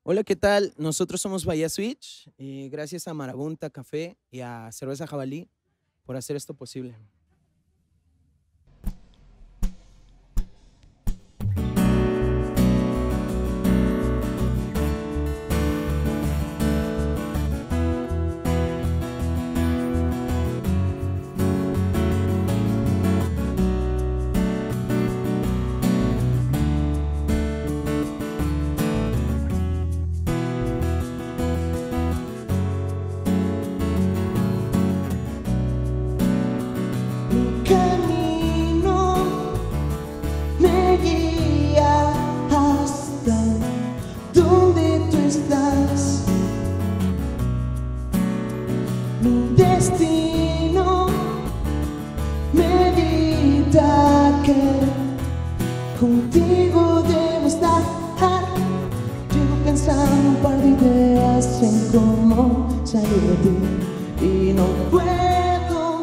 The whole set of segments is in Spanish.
Hola, ¿qué tal? Nosotros somos Bahía Switch y gracias a Marabunta Café y a Cerveza Jabalí por hacer esto posible. Contigo debo estar. Llevo pensando un par de ideas en cómo salir de ti y no puedo.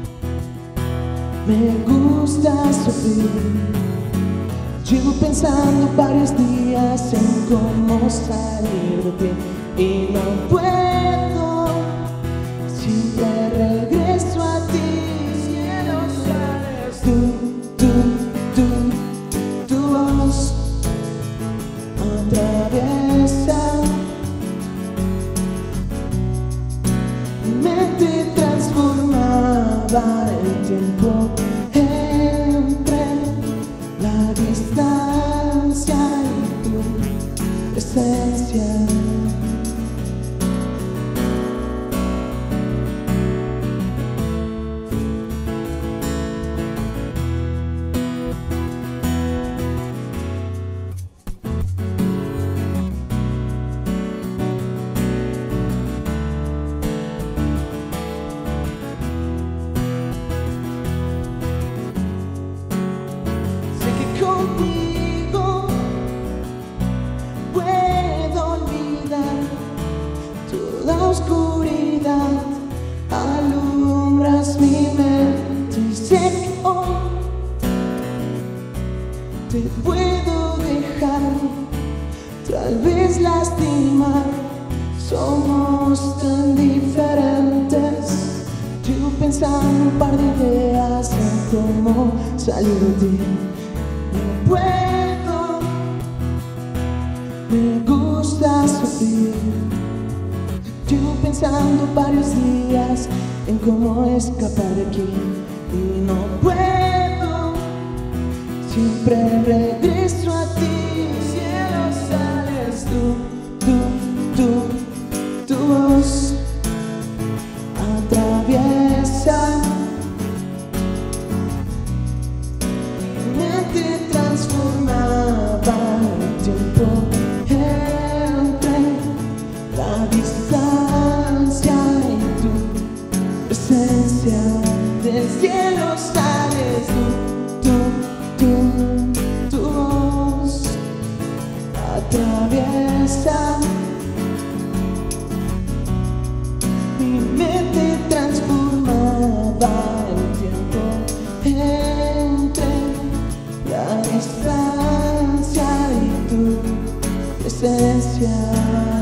Me gusta sufrir. Llevo pensando varios días en cómo salir de ti y no puedo. Siempre regreso a ti. Cielo, sales tú. Atraviesa mi mente transformada el tiempo entre la distancia y tu presencia. Alumbras mi mente y sé que hoy te puedo dejar, tal vez lastimar. Somos tan diferentes. Llevo pensando un par de ideas en cómo salir de ti. No puedo, me gusta sufrir. Llevo pensando varios días en cómo escapar de aquí y no puedo. Siempre regreso a ti. Cielo, sales tu voz atraviesa mi mente transformada el tiempo entre la distancia y tu presencia. Del cielo sales tu voz atraviesa mi mente transformada el tiempo entre la distancia y tu presencia.